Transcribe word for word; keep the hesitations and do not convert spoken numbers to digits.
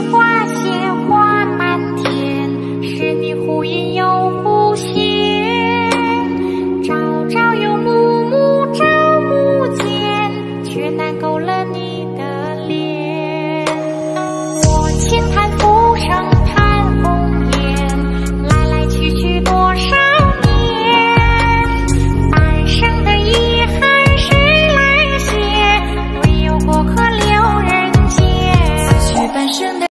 花谢花满天，是你忽隐又忽现。朝朝有暮暮朝暮间，却难勾勒你的脸。我牵他